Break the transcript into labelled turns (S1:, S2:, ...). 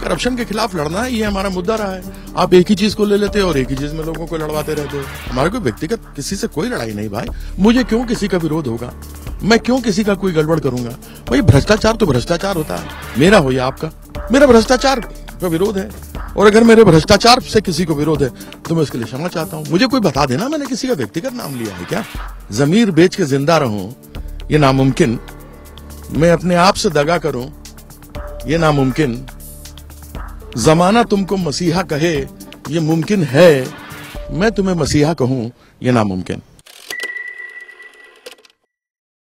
S1: Corruption के खिलाफ लड़ना है, ये हमारा मुद्दा रहा है। आप एक ही चीज को ले लेते हो और एक ही चीज में लोगों को लड़वाते रहते हो। हमारे कोई व्यक्तिगत किसी से कोई लड़ाई नहीं भाई। मुझे क्यों किसी का विरोध होगा, मैं क्यों किसी का कोई गड़बड़ करूंगा भाई। भ्रष्टाचार तो भ्रष्टाचार होता है, मेरा हो या आपका, मेरा भ्रष्टाचार का विरोध है। और अगर मेरे भ्रष्टाचार से किसी को विरोध है तो मैं उसके लिए क्षमा चाहता हूं। मुझे कोई बता देना मैंने किसी का व्यक्तिगत नाम लिया है क्या। जमीर बेच के जिंदा रहूं ये नामुमकिन, मैं अपने आप से दगा करूं ये नामुमकिन, जमाना तुमको मसीहा कहे ये मुमकिन है, मैं तुम्हें मसीहा कहूं ये नामुमकिन।